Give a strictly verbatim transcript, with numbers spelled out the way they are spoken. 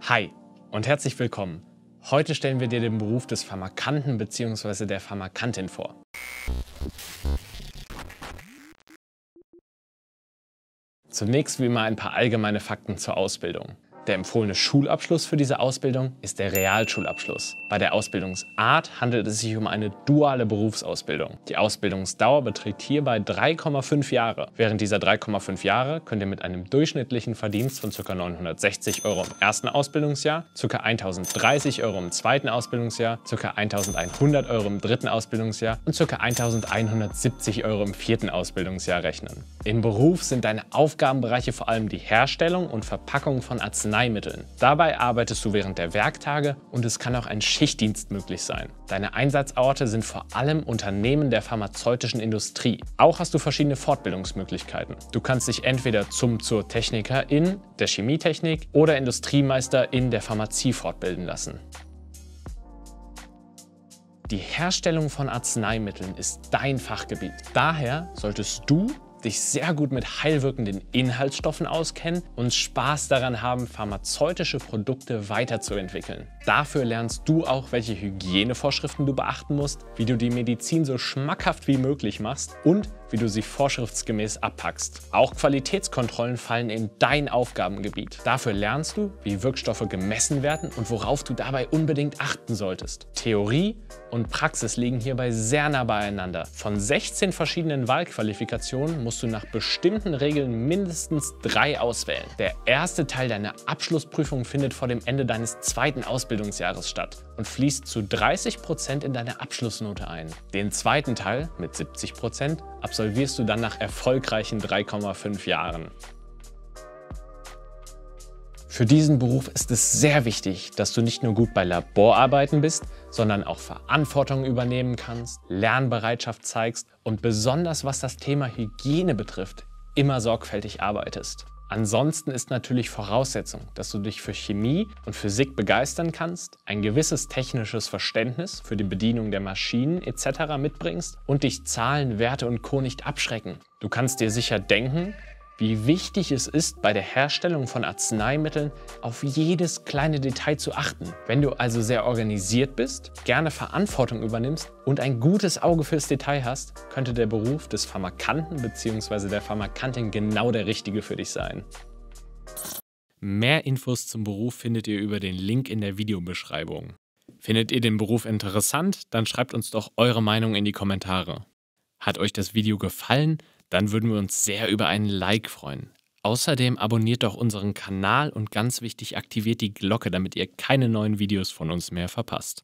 Hi und herzlich willkommen. Heute stellen wir dir den Beruf des Pharmakanten bzw. der Pharmakantin vor. Zunächst wie immer ein paar allgemeine Fakten zur Ausbildung. Der empfohlene Schulabschluss für diese Ausbildung ist der Realschulabschluss. Bei der Ausbildungsart handelt es sich um eine duale Berufsausbildung. Die Ausbildungsdauer beträgt hierbei drei Komma fünf Jahre. Während dieser drei Komma fünf Jahre könnt ihr mit einem durchschnittlichen Verdienst von ca. neunhundertsechzig Euro im ersten Ausbildungsjahr, ca. tausenddreißig Euro im zweiten Ausbildungsjahr, ca. eintausendeinhundert Euro im dritten Ausbildungsjahr und ca. eintausendeinhundertsiebzig Euro im vierten Ausbildungsjahr rechnen. Im Beruf sind deine Aufgabenbereiche vor allem die Herstellung und Verpackung von Arzneimitteln. Dabei arbeitest du während der Werktage und es kann auch ein Schichtdienst möglich sein. Deine Einsatzorte sind vor allem Unternehmen der pharmazeutischen Industrie. Auch hast du verschiedene Fortbildungsmöglichkeiten. Du kannst dich entweder zum zur Techniker in der Chemietechnik oder Industriemeister in der Pharmazie fortbilden lassen. Die Herstellung von Arzneimitteln ist dein Fachgebiet. Daher solltest du dich sehr gut mit heilwirkenden Inhaltsstoffen auskennen und Spaß daran haben, pharmazeutische Produkte weiterzuentwickeln. Dafür lernst du auch, welche Hygienevorschriften du beachten musst, wie du die Medizin so schmackhaft wie möglich machst und wie du sie vorschriftsgemäß abpackst. Auch Qualitätskontrollen fallen in dein Aufgabengebiet. Dafür lernst du, wie Wirkstoffe gemessen werden und worauf du dabei unbedingt achten solltest. Theorie und Praxis liegen hierbei sehr nah beieinander. Von sechzehn verschiedenen Wahlqualifikationen musst du nach bestimmten Regeln mindestens drei auswählen. Der erste Teil deiner Abschlussprüfung findet vor dem Ende deines zweiten Ausbildungsjahres statt und fließt zu dreißig Prozent in deine Abschlussnote ein. Den zweiten Teil mit siebzig Prozent absolvierst du dann nach erfolgreichen drei Komma fünf Jahren. Für diesen Beruf ist es sehr wichtig, dass du nicht nur gut bei Laborarbeiten bist, sondern auch Verantwortung übernehmen kannst, Lernbereitschaft zeigst und besonders was das Thema Hygiene betrifft, immer sorgfältig arbeitest. Ansonsten ist natürlich Voraussetzung, dass du dich für Chemie und Physik begeistern kannst, ein gewisses technisches Verständnis für die Bedienung der Maschinen et cetera mitbringst und dich Zahlen, Werte und Co. nicht abschrecken. Du kannst dir sicher denken, wie wichtig es ist, bei der Herstellung von Arzneimitteln auf jedes kleine Detail zu achten. Wenn du also sehr organisiert bist, gerne Verantwortung übernimmst und ein gutes Auge fürs Detail hast, könnte der Beruf des Pharmakanten bzw. der Pharmakantin genau der richtige für dich sein. Mehr Infos zum Beruf findet ihr über den Link in der Videobeschreibung. Findet ihr den Beruf interessant? Dann schreibt uns doch eure Meinung in die Kommentare. Hat euch das Video gefallen? Dann würden wir uns sehr über einen Like freuen. Außerdem abonniert doch unseren Kanal und ganz wichtig, aktiviert die Glocke, damit ihr keine neuen Videos von uns mehr verpasst.